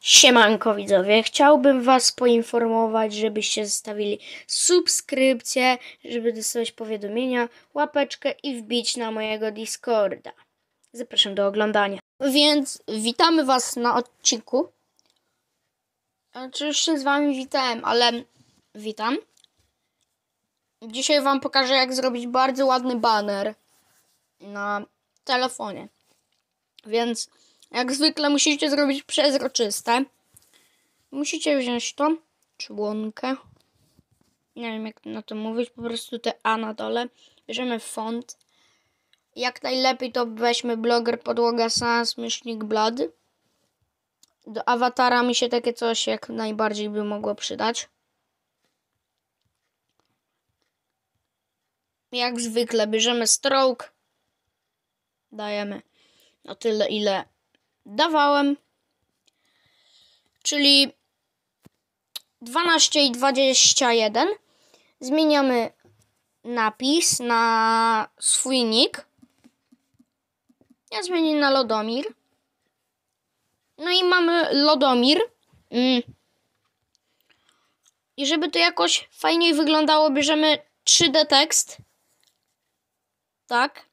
Siemanko widzowie, chciałbym was poinformować, żebyście zostawili subskrypcję, żeby dostawać powiadomienia, łapeczkę i wbić na mojego Discorda. Zapraszam do oglądania. Więc witamy was na odcinku. Znaczy już się z wami witałem, ale witam. Dzisiaj wam pokażę, jak zrobić bardzo ładny baner na telefonie. Więc jak zwykle musicie zrobić przezroczyste. Musicie wziąć tą członkę. Nie wiem, jak na to mówić. Po prostu te A na dole. Bierzemy font. Jak najlepiej to weźmy Blogger Podłoga Sans myślnik Blood. Do awatara mi się takie coś jak najbardziej by mogło przydać. Jak zwykle bierzemy stroke. Dajemy na tyle, ile dawałem. Czyli 12 i 21. Zmieniamy napis na swój nick. Ja zmienię na Lodomir. No i mamy Lodomir. I żeby to jakoś fajniej wyglądało, bierzemy 3D tekst. Tak.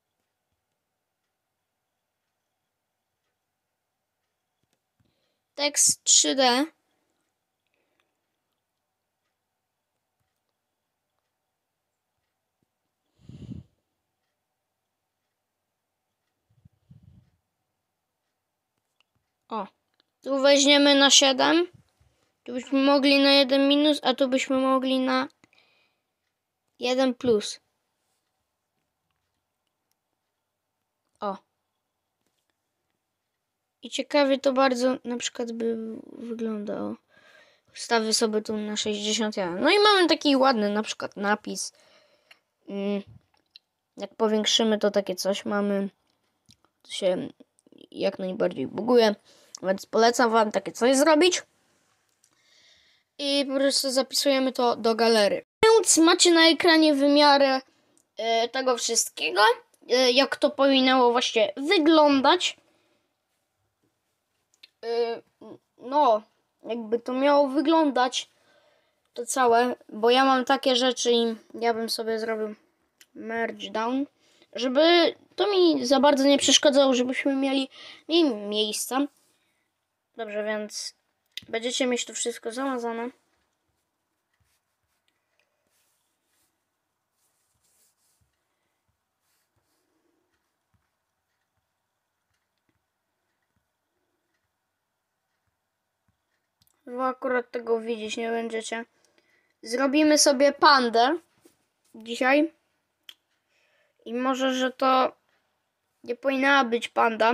Tekst 3D. O, tu weźmiemy na 7. Tu byśmy mogli na 1 minus, a tu byśmy mogli na 1 plus. O. I ciekawie to bardzo na przykład by wyglądało. Wstawię sobie tu na 61. No i mamy taki ładny na przykład napis. Jak powiększymy to takie coś mamy. To się jak najbardziej buguje. Więc polecam wam takie coś zrobić. I po prostu zapisujemy to do galerii. Więc macie na ekranie wymiary tego wszystkiego. Jak to powinno właśnie wyglądać. No, jakby to miało wyglądać to całe, bo ja mam takie rzeczy i ja bym sobie zrobił merge down, żeby to mi za bardzo nie przeszkadzało, żebyśmy mieli miejsca. Dobrze, więc będziecie mieć to wszystko zamazane. Bo akurat tego widzieć nie będziecie. Zrobimy sobie pandę dzisiaj. I może, że to nie powinna być panda.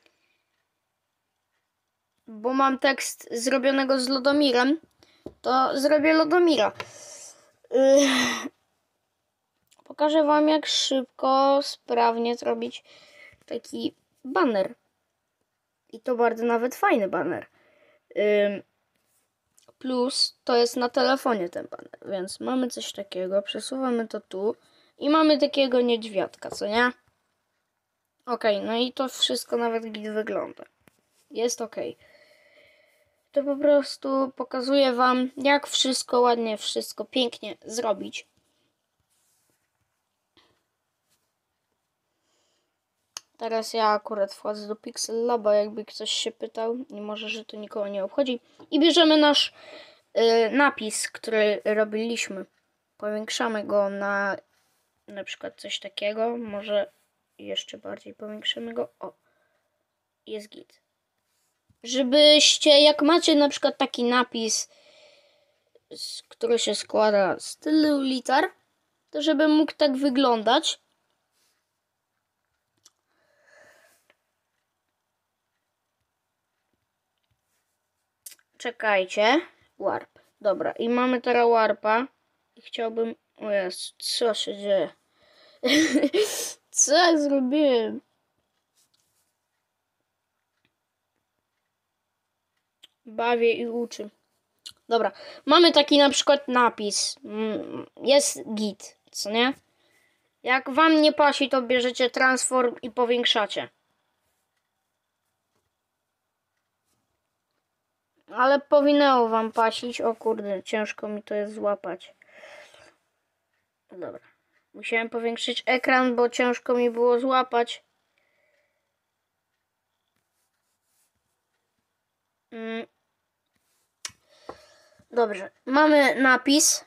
Bo mam tekst zrobionego z Lodomirem. To zrobię Lodomira. Pokażę wam, jak szybko, sprawnie zrobić taki baner. I to bardzo nawet fajny baner. Plus to jest na telefonie ten baner. Więc mamy coś takiego. Przesuwamy to tu. I mamy takiego niedźwiadka, co nie? Okej, no i to wszystko nawet git wygląda. Jest okej. To po prostu pokazuję wam, jak wszystko ładnie, wszystko pięknie zrobić. Teraz ja akurat wchodzę do Pixel Laba, jakby ktoś się pytał. I może, że to nikogo nie obchodzi. I bierzemy nasz napis, który robiliśmy. Powiększamy go na przykład coś takiego. Może jeszcze bardziej powiększymy go. O, jest git. Żebyście, jak macie na przykład taki napis, który się składa z tylu liter, to żeby mógł tak wyglądać. Czekajcie. Warp. Dobra, i mamy teraz warpa. I chciałbym... O Jezu, co się dzieje? Co ja zrobiłem? Bawię i uczę. Dobra, mamy taki na przykład napis. Jest git, co nie? Jak wam nie pasi, to bierzecie transform i powiększacie. Ale powinno wam pasić. O kurde, ciężko mi to jest złapać. Dobra. Musiałem powiększyć ekran, bo ciężko mi było złapać. Dobrze. Mamy napis.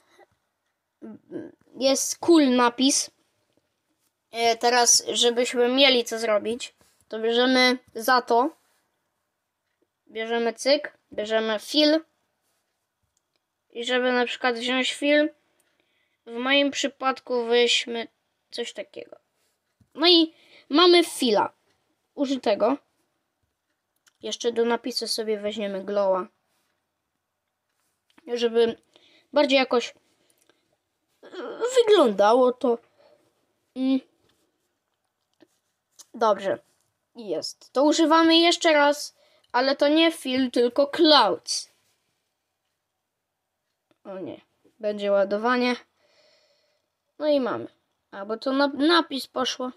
Jest cool napis. Teraz, żebyśmy mieli co zrobić, to bierzemy za to. Bierzemy cyk. Bierzemy fill. I żeby na przykład wziąć film, w moim przypadku weźmy coś takiego. No i mamy fila użytego. Jeszcze do napisu sobie weźmiemy glowa. Żeby bardziej jakoś wyglądało to. Dobrze. Jest. To używamy jeszcze raz, ale to nie fill, tylko clouds. O nie. Będzie ładowanie. No i mamy. A, bo to napis poszło.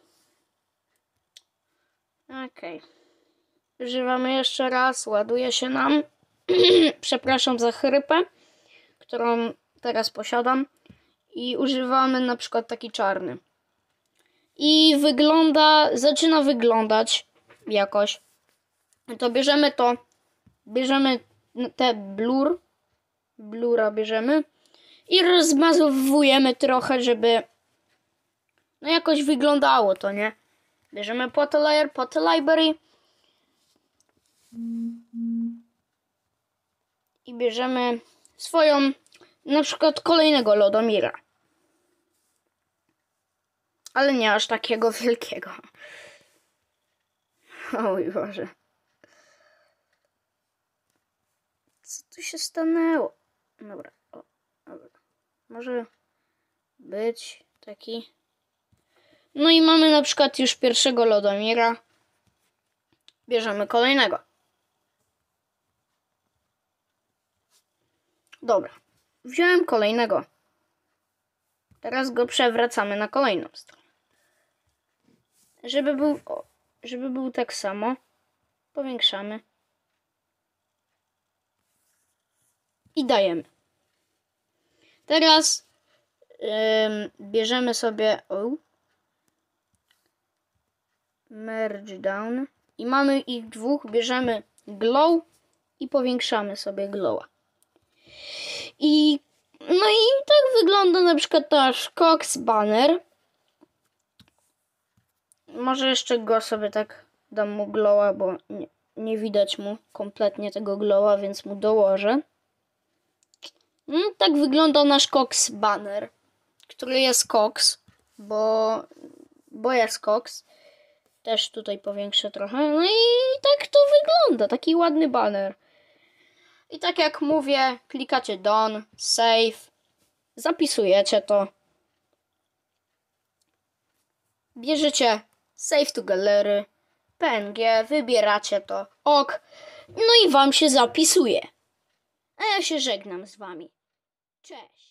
Okej. Używamy jeszcze raz. Ładuje się nam. Przepraszam za chrypę, którą teraz posiadam. I używamy na przykład taki czarny. I zaczyna wyglądać jakoś. To bierzemy to. Bierzemy te blura bierzemy. I rozmazowujemy trochę, żeby no jakoś wyglądało to, nie? Bierzemy Photo Layer, Photo Library. I bierzemy swoją, na przykład kolejnego Lodomira. Ale nie aż takiego wielkiego. O mój Boże. Co tu się stanęło? Dobra. Dobra. Może być taki. No i mamy na przykład już pierwszego Lodomira. Bierzemy kolejnego. Dobra. Wziąłem kolejnego. Teraz go przewracamy na kolejną stronę. Żeby był tak samo, powiększamy. I dajemy. Teraz bierzemy sobie merge down i mamy ich dwóch, bierzemy glow i powiększamy sobie glowa. No i tak wygląda na przykład nasz Cox banner. Może jeszcze go sobie tak dam mu glowa, bo nie widać mu kompletnie tego glowa, więc mu dołożę. Tak wygląda nasz Cox banner, który jest Cox, bo jest Cox. Też tutaj powiększę trochę. No i tak to wygląda, taki ładny banner. I tak jak mówię, klikacie done, save, zapisujecie to. Bierzecie save to gallery, PNG, wybieracie to, ok. No i wam się zapisuje. A ja się żegnam z wami. Cześć.